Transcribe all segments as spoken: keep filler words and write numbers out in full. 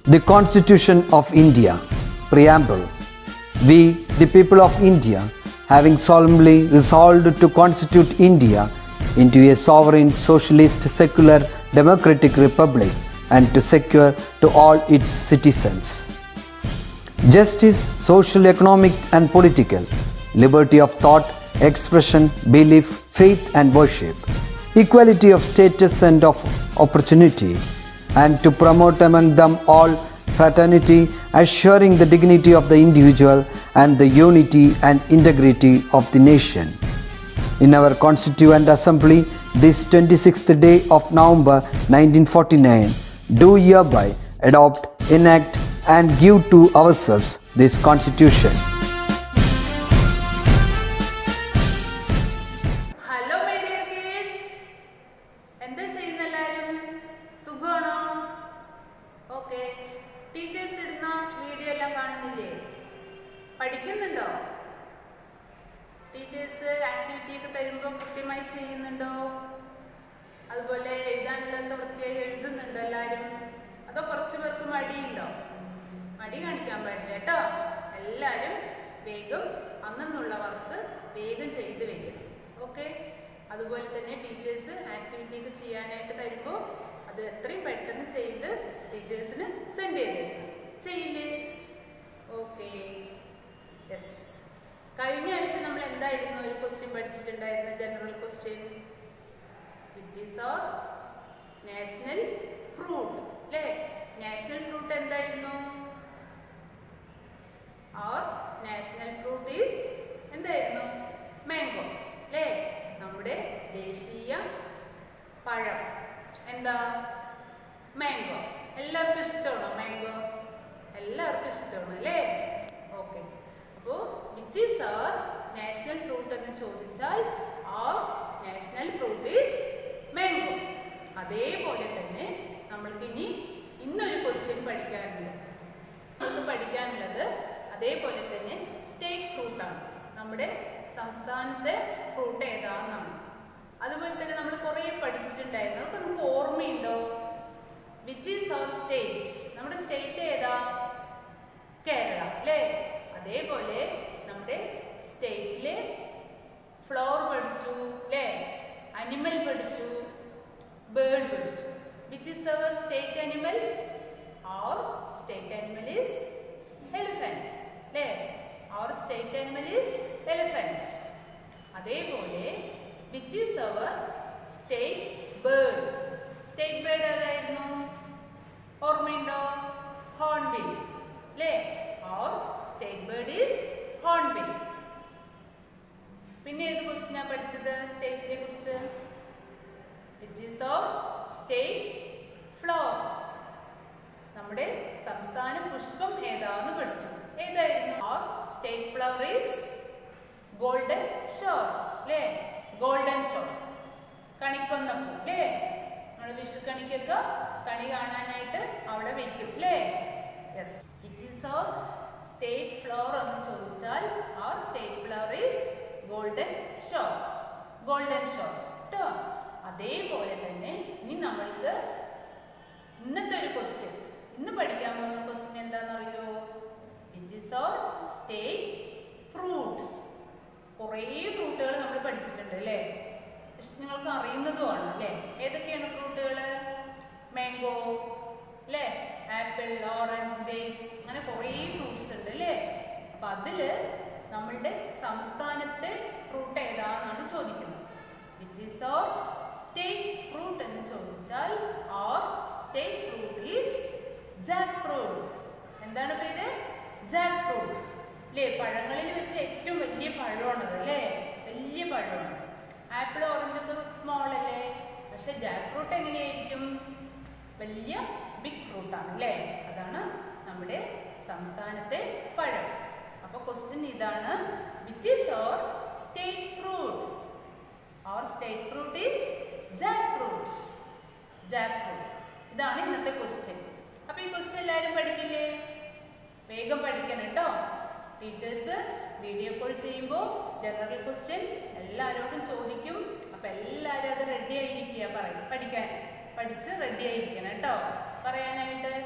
The Constitution of India, Preamble. We, the people of India, having solemnly resolved to constitute India into a sovereign, socialist, secular, democratic republic and to secure to all its citizens justice, social, economic and political, liberty of thought, expression, belief, faith and worship, equality of status and of opportunity, and to promote among them all fraternity, assuring the dignity of the individual and the unity and integrity of the nation. In our Constituent Assembly, this twenty-sixth day of November nineteen forty-nine, do hereby adopt, enact and give to ourselves this Constitution. Hello my dear kids. എന്താ ചെയ്യുന്ന എല്ലാവരും? സുഖമാണോ? Okay. Teachers ഇടുന്ന video എല്ലാം കാണുന്നില്ലേ? പഠിക്കുന്നുണ്ടോ? Teachers activity ഒക്കെ തരുമ്പോൾ കൃത്യമായി ചെയ്യുന്നുണ്ടോ? അതുപോലെ എഴുതാനുള്ളതൊക്കെ വൃത്തിയായി എഴുതുന്നുണ്ടോ എല്ലാവരും? അതോ കുറച്ച് പേർക്ക് മടിയുണ്ടോ? മടി കാണിക്കാൻ പാടില്ല കേട്ടോ. എല്ലാവരും വേഗം അന്നുള്ള വർക്ക് വേഗം ചെയ്ത് വെക്കണം. ഓക്കെ. അതുപോലെ തന്നെ ടീച്ചേഴ്സ് ആക്ടിവിറ്റി ഒക്കെ ചെയ്യാനായിട്ട് തരുമ്പോൾ അത് എത്രയും പെട്ടെന്ന് ചെയ്ത് ടീച്ചേഴ്സിന് സെൻഡ് ചെയ്ത് തരണം. ചെയ്യില്ലേ? ഓക്കെ. യെസ്. കഴിഞ്ഞ ആഴ്ച നമ്മൾ എന്തായിരുന്നു ഒരു ക്വസ്റ്റ്യൻ പഠിച്ചിട്ടുണ്ടായിരുന്ന general question? Which is our national fruit അല്ലേ? നാഷണൽ ഫ്രൂട്ട് എന്തായിരുന്നു? അവർ നാഷണൽ ഫ്രൂട്ട് ഈസ് എന്തായിരുന്നു? മാംഗോ അല്ലേ? നമ്മുടെ ദേശീയ പഴം എന്താ? മാംഗോ. എല്ലാവർക്കും ഇഷ്ടമാണോ മാംഗോ? എല്ലാവർക്കും ഇഷ്ടമാണ് അല്ലേ? ഓക്കെ. അപ്പോൾ which is our national fruit എന്ന് ചോദിച്ചാൽ our national fruit is mango. അതേപോലെ തന്നെ നമ്മൾക്ക് ഇനി ഇന്നൊരു ക്വസ്റ്റ്യൻ പഠിക്കാനുണ്ട്. നമുക്ക് പഠിക്കാനുള്ളത് അതേപോലെ തന്നെ സ്റ്റേറ്റ് ഫ്രൂട്ടാണ്. നമ്മുടെ സംസ്ഥാനത്തെ ഫ്രൂട്ട് ഏതാണെന്നാണ്. അതുപോലെ തന്നെ നമ്മൾ കുറേ പഠിച്ചിട്ടുണ്ടായിരുന്നു. അതൊക്കെ നമുക്ക് ഓർമ്മയുണ്ടോ? Which is our state? നമ്മുടെ സ്റ്റേറ്റ് ഏതാ? കേരള അല്ലേ? അതേപോലെ നമ്മുടെ സ്റ്റേറ്റിലെ ഫ്ലവർ പഠിച്ചു അല്ലേ? അനിമൽ പഠിച്ചു, ബേർഡ് പഠിച്ചു. Which is our state animal? Our state animal is elephant അല്ലേ? Our state animal is elephant. അതേപോലെ which is our state bird? State bird ഏതായിരുന്നു? ഓർമ്മയുണ്ടോ? ഹോൺബിൽ അല്ലേ? Our state bird is hornbill. പിന്നെ ഏത് ക്വസ്റ്റ്യനാ പഠിച്ചത് സ്റ്റേറ്റിനെ കുറിച്ച്? Which is our state flower? നമ്മുടെ സംസ്ഥാന പുഷ്പം ഏതാന്ന് പഠിച്ചു. ഏതായിരുന്നു? Our state flower is golden shower അല്ലേ? Golden shower. കണിക്കൊന്നപ്പൂ അല്ലേ? നമ്മൾ വിഷു കണിക്കൊക്കെ കണി കാണാനായിട്ട് അവിടെ വയ്ക്കും അല്ലേ? Yes. Which is our state flower എന്ന് ചോദിച്ചാൽ our state flower is golden shower. Golden shower കേട്ടോ. അതേപോലെ തന്നെ ഇനി നമ്മൾക്ക് ഇന്നത്തെ ഒരു ക്വസ്റ്റ്യൻ, ഇന്ന് പഠിക്കാൻ പോകുന്ന ക്വസ്റ്റ്യൻ എന്താണെന്ന് അറിയോ? Which is our state fruit? കുറേ ഫ്രൂട്ടുകൾ നമ്മൾ പഠിച്ചിട്ടുണ്ട് അല്ലേ? നിങ്ങൾക്ക് അറിയുന്നതുമാണ് അല്ലേ? ഏതൊക്കെയാണ് ഫ്രൂട്ടുകൾ? മാംഗോ അല്ലേ? ആപ്പിൾ, ഓറഞ്ച്, ഗ്രേപ്സ്, അങ്ങനെ കുറേ ഫ്രൂട്ട്സ് ഉണ്ട് അല്ലേ? അപ്പം അതിൽ നമ്മളുടെ സംസ്ഥാനത്തെ ഫ്രൂട്ട് ഏതാണെന്നാണ് ചോദിക്കുന്നത്. Which is our state fruit എന്ന് ചോദിച്ചാൽ our state fruit is jackfruit. എന്താണ് പേര്? ജാക്ക് ഫ്രൂട്ട് അല്ലേ? പഴങ്ങളിൽ വെച്ച് ഏറ്റവും വലിയ പഴമാണത് അല്ലേ? വലിയ പഴമാണ്. ആപ്പിൾ, ഓറഞ്ച് ഒക്കെ സ്മോൾ അല്ലേ? പക്ഷെ ജാക്ക് ഫ്രൂട്ട് എങ്ങനെയായിരിക്കും? വലിയ ബിഗ് ഫ്രൂട്ടാണ് അല്ലേ? അതാണ് നമ്മുടെ സംസ്ഥാനത്തെ പഴം. അപ്പോൾ ക്വസ്റ്റ്യൻ ഇതാണ്. Which is our state fruit? Our state fruit is jackfruit. Jackfruit. ഇതാണ് ഇന്നത്തെ ക്വസ്റ്റ്യൻ. അപ്പോൾ ഈ ക്വസ്റ്റ്യൻ എല്ലാവരും പഠിക്കില്ലേ? വേഗം പഠിക്കണം കേട്ടോ. ടീച്ചേഴ്സ് വീഡിയോ കോൾ ചെയ്യുമ്പോൾ ജനറൽ ക്വസ്റ്റ്യൻ എല്ലാവരോടും ചോദിക്കും. അപ്പം എല്ലാവരും അത് റെഡി ആയിരിക്കുക പറയും പഠിക്കാൻ. പഠിച്ച് റെഡി ആയിരിക്കണം കേട്ടോ പറയാനായിട്ട്.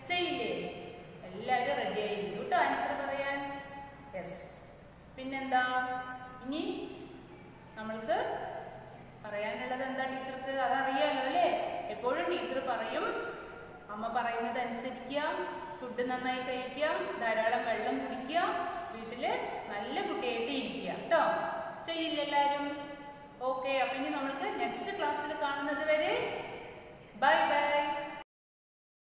ചെയ്യില്ലേ? എല്ലാവരും റെഡി ആയിരിക്കും കേട്ടോ ആൻസർ പറയാൻ. യെസ്. പിന്നെന്താ ഇനി നമ്മൾക്ക് പറയാനുള്ളത് എന്താ ടീച്ചർക്ക്? അതറിയാലോ അല്ലേ? എപ്പോഴും ടീച്ചർ പറയും അമ്മ പറയുന്നത് അനുസരിക്കുക, ഫുഡ് നന്നായി കഴിക്കുക, ധാരാളം വെള്ളം കുടിക്കുക, വീട്ടില് നല്ല കുട്ടിയായിട്ട് ഇരിക്കുക കേട്ടോ. ചെയ്യില്ല എല്ലാവരും? ഓക്കെ. അപ്പൊ ഇനി നമ്മൾക്ക് നെക്സ്റ്റ് ക്ലാസ്സിൽ കാണുന്നത് വരെ